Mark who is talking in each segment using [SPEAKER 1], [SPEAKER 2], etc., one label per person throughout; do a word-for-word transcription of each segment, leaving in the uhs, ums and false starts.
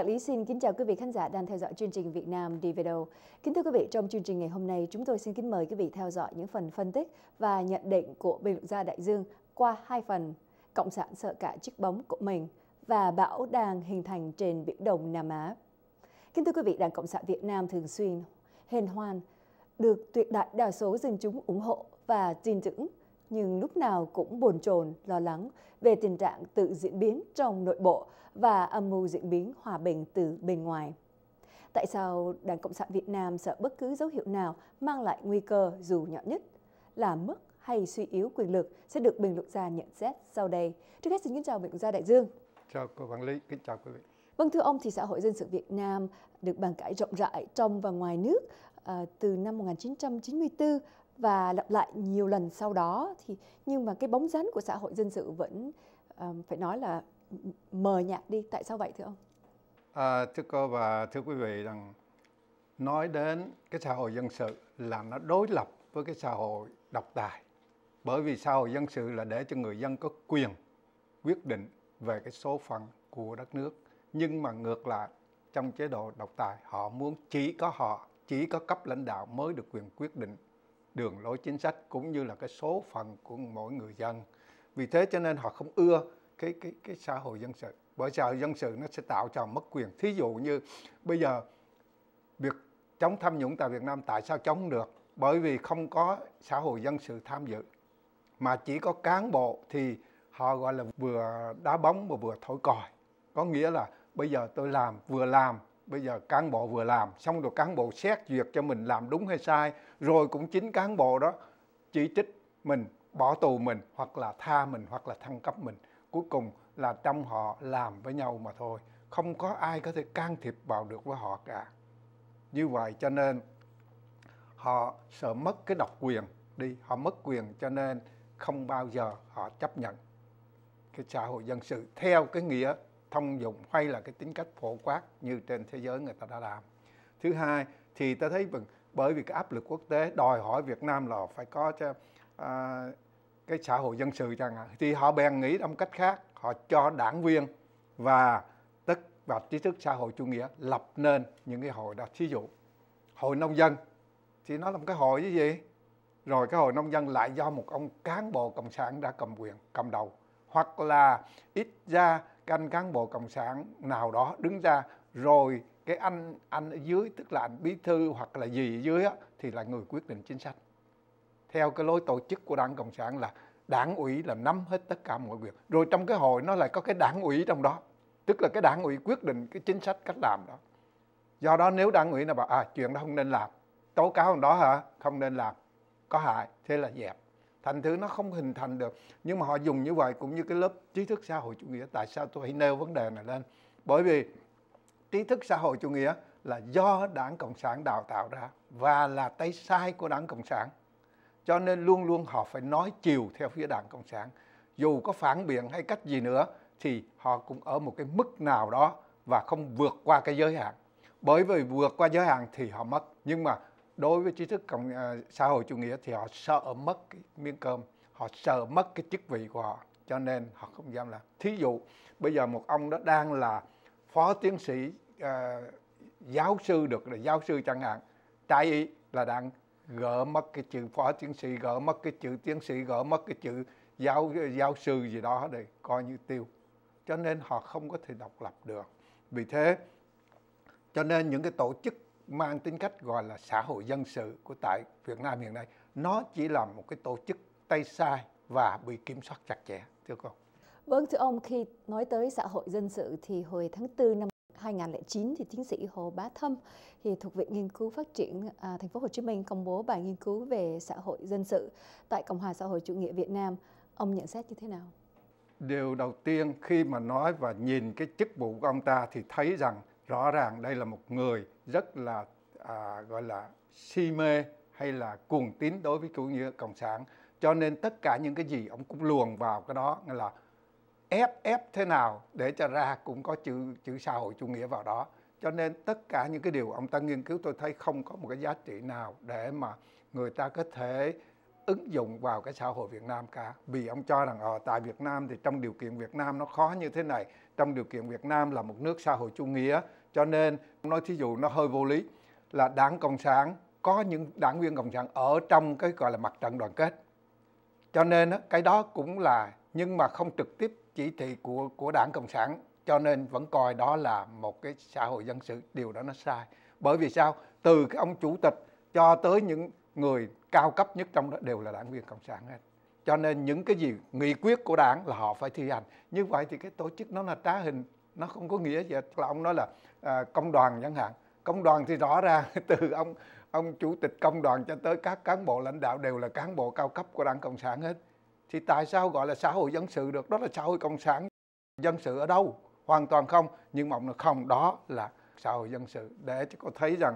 [SPEAKER 1] Vạn Lý xin kính chào quý vị khán giả đang theo dõi chương trình Việt Nam đi về đâu. Kính thưa quý vị, trong chương trình ngày hôm nay, chúng tôi xin kính mời quý vị theo dõi những phần phân tích và nhận định của bình luận gia Đại Dương qua hai phần: Cộng sản sợ cả chiếc bóng của mình và bão đang hình thành trên Biển Đông Nam Á. Kính thưa quý vị, Đảng Cộng sản Việt Nam thường xuyên hân hoan được tuyệt đại đa số dân chúng ủng hộ và tin tưởng, nhưng lúc nào cũng bồn chồn lo lắng về tình trạng tự diễn biến trong nội bộ và âm mưu diễn biến hòa bình từ bên ngoài. Tại sao Đảng Cộng sản Việt Nam sợ bất cứ dấu hiệu nào mang lại nguy cơ dù nhỏ nhất là mất hay suy yếu quyền lực sẽ được bình luận gia nhận xét sau đây. Trước hết xin kính chào bình luận gia Đại Dương.
[SPEAKER 2] Chào cô Vạn Lý, kính chào quý vị.
[SPEAKER 1] Vâng, thưa ông, thì xã hội dân sự Việt Nam được bàn cãi rộng rãi trong và ngoài nước à, từ năm một nghìn chín trăm chín mươi tư và lặp lại nhiều lần sau đó, thì nhưng mà cái bóng dáng của xã hội dân sự vẫn à, phải nói là mờ nhạt đi. Tại sao vậy thưa ông?
[SPEAKER 2] À, thưa cô và thưa quý vị, rằng nói đến cái xã hội dân sự là nó đối lập với cái xã hội độc tài. Bởi vì xã hội dân sự là để cho người dân có quyền quyết định về cái số phận của đất nước. Nhưng mà ngược lại, trong chế độ độc tài, họ muốn chỉ có họ, chỉ có cấp lãnh đạo mới được quyền quyết định đường lối chính sách cũng như là cái số phận của mỗi người dân. Vì thế cho nên họ không ưa cái cái cái xã hội dân sự. Bởi xã hội dân sự nó sẽ tạo cho mất quyền. Thí dụ như bây giờ việc chống tham nhũng tại Việt Nam tại sao chống được? Bởi vì không có xã hội dân sự tham dự, mà chỉ có cán bộ thì họ gọi là vừa đá bóng mà vừa thổi còi. Có nghĩa là bây giờ tôi làm, vừa làm, bây giờ cán bộ vừa làm, xong rồi cán bộ xét duyệt cho mình làm đúng hay sai, rồi cũng chính cán bộ đó chỉ trích mình, bỏ tù mình, hoặc là tha mình, hoặc là thăng cấp mình. Cuối cùng là trong họ làm với nhau mà thôi. Không có ai có thể can thiệp vào được với họ cả. Như vậy cho nên họ sợ mất cái độc quyền đi, họ mất quyền cho nên không bao giờ họ chấp nhận cái xã hội dân sự theo cái nghĩa thông dụng hay là cái tính cách phổ quát như trên thế giới người ta đã làm. Thứ hai thì ta thấy bởi vì cái áp lực quốc tế đòi hỏi Việt Nam là phải có cho, à, cái xã hội dân sự chẳng hạn, thì họ bèn nghĩ trong cách khác, họ cho đảng viên và tất và trí thức xã hội chủ nghĩa lập nên những cái hội đó. Thí dụ hội nông dân thì nó là một cái hội cái gì, rồi cái hội nông dân lại do một ông cán bộ cộng sản đã cầm quyền cầm đầu, hoặc là ít ra canh cán bộ cộng sản nào đó đứng ra, rồi cái anh anh ở dưới, tức là anh bí thư hoặc là gì ở dưới á, thì là người quyết định chính sách. Theo cái lối tổ chức của Đảng Cộng sản là đảng ủy là nắm hết tất cả mọi việc. Rồi trong cái hội nó lại có cái đảng ủy trong đó, tức là cái đảng ủy quyết định cái chính sách cách làm đó. Do đó nếu đảng ủy nào bảo à chuyện đó không nên làm, tố cáo đó hả, không nên làm, có hại, thế là dẹp. Thành thứ nó không hình thành được. Nhưng mà họ dùng như vậy cũng như cái lớp trí thức xã hội chủ nghĩa. Tại sao tôi hãy nêu vấn đề này lên? Bởi vì trí thức xã hội chủ nghĩa là do Đảng Cộng sản đào tạo ra và là tay sai của Đảng Cộng sản. Cho nên luôn luôn họ phải nói chiều theo phía Đảng Cộng sản. Dù có phản biện hay cách gì nữa thì họ cũng ở một cái mức nào đó và không vượt qua cái giới hạn. Bởi vì vượt qua giới hạn thì họ mất. Nhưng mà đối với trí thức cộng, uh, xã hội chủ nghĩa thì họ sợ mất cái miếng cơm, họ sợ mất cái chức vị của họ, cho nên họ không dám làm. Thí dụ bây giờ một ông đó đang là phó tiến sĩ, uh, giáo sư được là giáo sư chẳng hạn, trái ý là đang gỡ mất cái chữ phó tiến sĩ, gỡ mất cái chữ tiến sĩ, gỡ mất cái chữ giáo giáo sư gì đó để coi như tiêu. Cho nên họ không có thể độc lập được. Vì thế cho nên những cái tổ chức mang tính cách gọi là xã hội dân sự của tại Việt Nam hiện nay, nó chỉ là một cái tổ chức tay sai và bị kiểm soát chặt chẽ, thưa cô.
[SPEAKER 1] Vâng, thưa ông, khi nói tới xã hội dân sự thì hồi tháng tư năm hai nghìn không trăm lẻ chín thì tiến sĩ Hồ Bá Thâm thì thuộc Viện Nghiên cứu Phát triển à, Thành phố Hồ Chí Minh công bố bài nghiên cứu về xã hội dân sự tại Cộng hòa xã hội chủ nghĩa Việt Nam. Ông nhận xét như thế nào?
[SPEAKER 2] Điều đầu tiên khi mà nói và nhìn cái chức vụ của ông ta thì thấy rằng rõ ràng đây là một người rất là à, gọi là si mê hay là cuồng tín đối với chủ nghĩa cộng sản. Cho nên tất cả những cái gì ông cũng luồn vào cái đó, nghĩa là ép ép thế nào để cho ra cũng có chữ chữ xã hội chủ nghĩa vào đó. Cho nên tất cả những cái điều ông ta nghiên cứu tôi thấy không có một cái giá trị nào để mà người ta có thể ứng dụng vào cái xã hội Việt Nam cả. Vì ông cho rằng ở tại Việt Nam thì trong điều kiện Việt Nam nó khó như thế này, trong điều kiện Việt Nam là một nước xã hội chủ nghĩa, cho nên nói thí dụ nó hơi vô lý là Đảng Cộng sản có những đảng viên Cộng sản ở trong cái gọi là mặt trận đoàn kết. Cho nên cái đó cũng là, nhưng mà không trực tiếp chỉ thị của của Đảng Cộng sản, cho nên vẫn coi đó là một cái xã hội dân sự. Điều đó nó sai. Bởi vì sao? Từ cái ông chủ tịch cho tới những người cao cấp nhất trong đó đều là đảng viên Cộng sản hết. Cho nên những cái gì nghị quyết của đảng là họ phải thi hành. Như vậy thì cái tổ chức nó là trá hình, nó không có nghĩa gì. Là ông nói là à, công đoàn chẳng hạn. Công đoàn thì rõ ràng từ ông ông chủ tịch công đoàn cho tới các cán bộ lãnh đạo đều là cán bộ cao cấp của Đảng Cộng sản hết. Thì tại sao gọi là xã hội dân sự được? Đó là xã hội cộng sản. Dân sự ở đâu? Hoàn toàn không. Nhưng mà ông nói không, đó là xã hội dân sự. Để cho có thấy rằng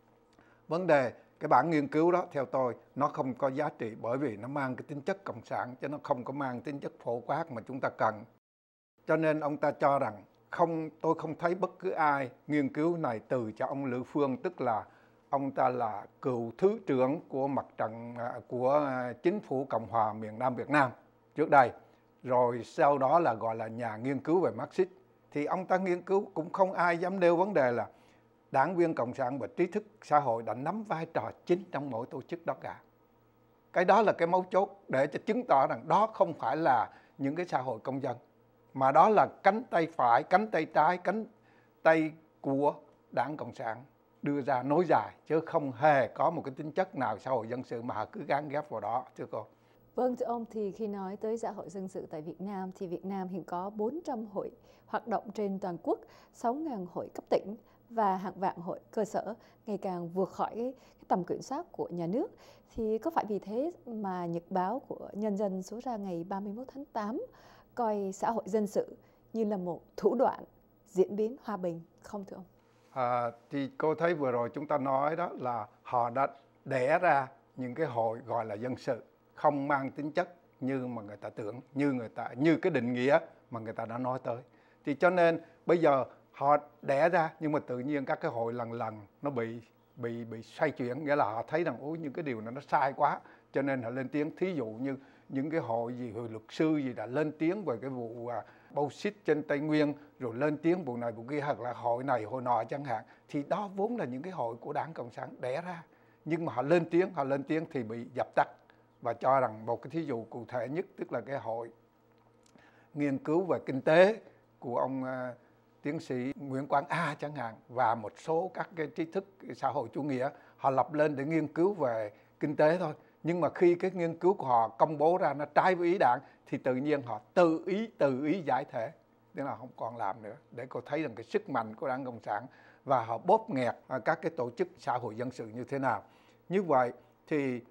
[SPEAKER 2] vấn đề cái bản nghiên cứu đó theo tôi nó không có giá trị, bởi vì nó mang cái tính chất cộng sản chứ nó không có mang tính chất phổ quát mà chúng ta cần. Cho nên ông ta cho rằng không, tôi không thấy bất cứ ai nghiên cứu này từ cho ông Lữ Phương, tức là ông ta là cựu thứ trưởng của mặt trận của chính phủ Cộng hòa miền Nam Việt Nam trước đây, rồi sau đó là gọi là nhà nghiên cứu về Marxist. Thì ông ta nghiên cứu cũng không ai dám nêu vấn đề là đảng viên Cộng sản và trí thức xã hội đã nắm vai trò chính trong mỗi tổ chức đó cả. Cái đó là cái mấu chốt để cho chứng tỏ rằng đó không phải là những cái xã hội công dân, mà đó là cánh tay phải, cánh tay trái, cánh tay của Đảng Cộng sản đưa ra nối dài, chứ không hề có một cái tính chất nào xã hội dân sự mà họ cứ gán ghép vào đó, thưa cô.
[SPEAKER 1] Vâng, thưa ông, thì khi nói tới xã hội dân sự tại Việt Nam thì Việt Nam hiện có bốn trăm hội hoạt động trên toàn quốc, sáu nghìn hội cấp tỉnh và hàng vạn hội cơ sở, ngày càng vượt khỏi cái, cái tầm kiểm soát của nhà nước. Thì có phải vì thế mà Nhật báo của Nhân dân số ra ngày ba mươi mốt tháng tám coi xã hội dân sự như là một thủ đoạn diễn biến hòa bình không thưa ông?
[SPEAKER 2] À, thì cô thấy vừa rồi chúng ta nói đó là họ đã đẻ ra những cái hội gọi là dân sự, không mang tính chất như mà người ta tưởng, như người ta như cái định nghĩa mà người ta đã nói tới. Thì cho nên bây giờ họ đẻ ra, nhưng mà tự nhiên các cái hội lần lần nó bị bị bị xoay chuyển, nghĩa là họ thấy rằng ôi những cái điều này nó sai quá, cho nên họ lên tiếng. Thí dụ như những cái hội gì, hội luật sư gì đã lên tiếng về cái vụ à, bau xít trên Tây Nguyên, rồi lên tiếng vụ này vụ kia, hoặc là hội này hội nọ chẳng hạn. Thì đó vốn là những cái hội của Đảng Cộng sản đẻ ra, nhưng mà họ lên tiếng, họ lên tiếng thì bị dập tắt. Và cho rằng một cái thí dụ cụ thể nhất, tức là cái hội nghiên cứu về kinh tế của ông uh, tiến sĩ Nguyễn Quang A chẳng hạn, và một số các cái trí thức xã hội chủ nghĩa, họ lập lên để nghiên cứu về kinh tế thôi. Nhưng mà khi cái nghiên cứu của họ công bố ra nó trái với ý đảng thì tự nhiên họ tự ý tự ý giải thể, tức là không còn làm nữa, để cô thấy rằng cái sức mạnh của Đảng Cộng sản và họ bóp nghẹt các cái tổ chức xã hội dân sự như thế nào. Như vậy thì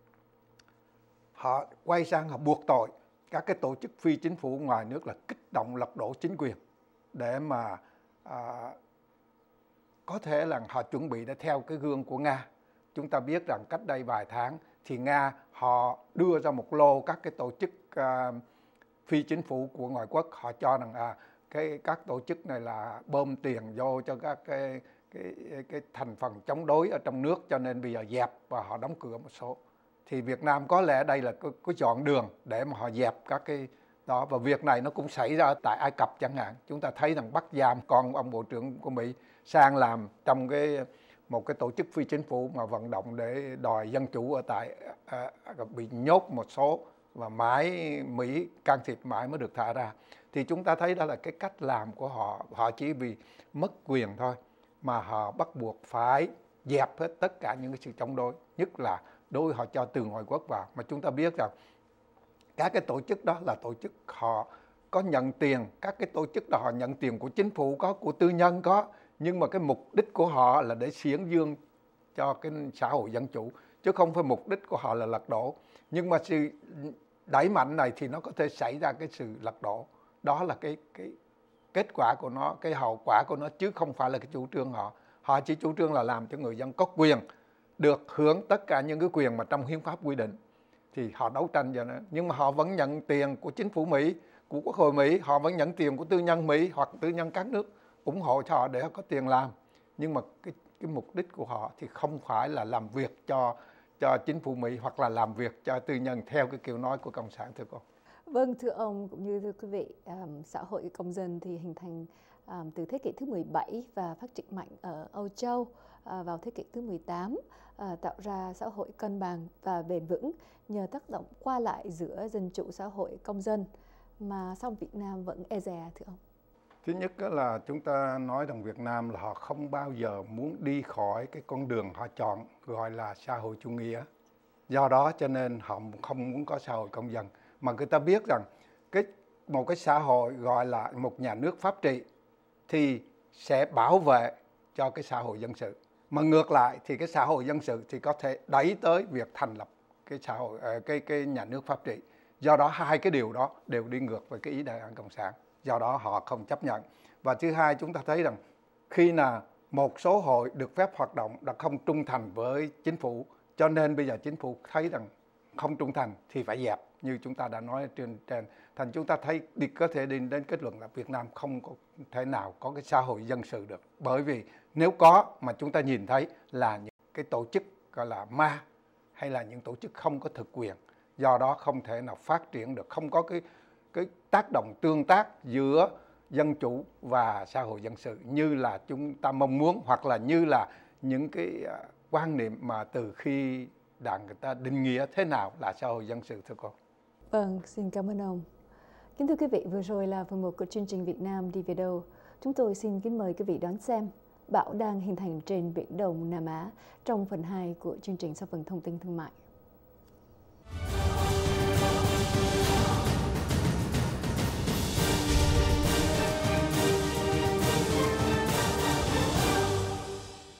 [SPEAKER 2] họ quay sang họ buộc tội các cái tổ chức phi chính phủ ngoài nước là kích động lật đổ chính quyền, để mà à, có thể là họ chuẩn bị để theo cái gương của Nga. Chúng ta biết rằng cách đây vài tháng thì Nga họ đưa ra một lô các cái tổ chức à, phi chính phủ của ngoại quốc, họ cho rằng à, cái các tổ chức này là bơm tiền vô cho các cái cái cái thành phần chống đối ở trong nước, cho nên bây giờ dẹp và họ đóng cửa một số. Thì Việt Nam có lẽ đây là có, có chọn đường để mà họ dẹp các cái đó. Và việc này nó cũng xảy ra tại Ai Cập chẳng hạn. Chúng ta thấy rằng bắt giam con ông bộ trưởng của Mỹ sang làm trong cái một cái tổ chức phi chính phủ mà vận động để đòi dân chủ ở tại à, bị nhốt một số, và mãi Mỹ can thiệp mãi mới được thả ra. Thì chúng ta thấy đó là cái cách làm của họ. Họ chỉ vì mất quyền thôi mà họ bắt buộc phải dẹp hết tất cả những cái sự chống đối, nhất là đối họ cho từ ngoại quốc vào. Mà chúng ta biết rằng các cái tổ chức đó là tổ chức họ có nhận tiền, các cái tổ chức đó họ nhận tiền của chính phủ có, của tư nhân có, nhưng mà cái mục đích của họ là để xiển dương cho cái xã hội dân chủ, chứ không phải mục đích của họ là lật đổ. Nhưng mà sự đẩy mạnh này thì nó có thể xảy ra cái sự lật đổ. Đó là cái cái kết quả của nó, cái hậu quả của nó, chứ không phải là cái chủ trương họ. Họ chỉ chủ trương là làm cho người dân có quyền được hưởng tất cả những cái quyền mà trong hiến pháp quy định. Thì họ đấu tranh cho nó. Nhưng mà họ vẫn nhận tiền của chính phủ Mỹ, của Quốc hội Mỹ, họ vẫn nhận tiền của tư nhân Mỹ hoặc tư nhân các nước ủng hộ cho họ để họ có tiền làm. Nhưng mà cái, cái mục đích của họ thì không phải là làm việc cho cho chính phủ Mỹ hoặc là làm việc cho tư nhân theo cái kiểu nói của Cộng sản, thưa cô.
[SPEAKER 1] Vâng, thưa ông cũng như thưa quý vị, um, xã hội công dân thì hình thành um, từ thế kỷ thứ mười bảy và phát triển mạnh ở Âu Châu uh, vào thế kỷ thứ mười tám, uh, tạo ra xã hội cân bằng và bền vững nhờ tác động qua lại giữa dân chủ xã hội công dân, mà song Việt Nam vẫn e dè, thưa ông.
[SPEAKER 2] Thứ nhất là chúng ta nói rằng Việt Nam là họ không bao giờ muốn đi khỏi cái con đường họ chọn gọi là xã hội chủ nghĩa. Do đó cho nên họ không muốn có xã hội công dân, mà người ta biết rằng cái một cái xã hội gọi là một nhà nước pháp trị thì sẽ bảo vệ cho cái xã hội dân sự, mà ngược lại thì cái xã hội dân sự thì có thể đẩy tới việc thành lập cái xã hội cái cái nhà nước pháp trị. Do đó hai cái điều đó đều đi ngược với cái ý đề án cộng sản, do đó họ không chấp nhận. Và thứ hai, chúng ta thấy rằng khi nào một số hội được phép hoạt động đã không trung thành với chính phủ, cho nên bây giờ chính phủ thấy rằng không trung thành thì phải dẹp, như chúng ta đã nói trên trên thành chúng ta thấy đi có thể đi đến kết luận là Việt Nam không có thể nào có cái xã hội dân sự được, bởi vì nếu có mà chúng ta nhìn thấy là những cái tổ chức gọi là ma hay là những tổ chức không có thực quyền, do đó không thể nào phát triển được, không có cái cái tác động tương tác giữa dân chủ và xã hội dân sự như là chúng ta mong muốn, hoặc là như là những cái quan niệm mà từ khi Đảng người ta định nghĩa thế nào là xã hội dân sự, thưa cô.
[SPEAKER 1] Vâng, xin cảm ơn ông. Kính thưa quý vị, vừa rồi là phần một của chương trình Việt Nam đi về đâu. Chúng tôi xin kính mời quý vị đón xem bão đang hình thành trên Biển Đông Nam Á trong phần hai của chương trình sau phần thông tin thương mại.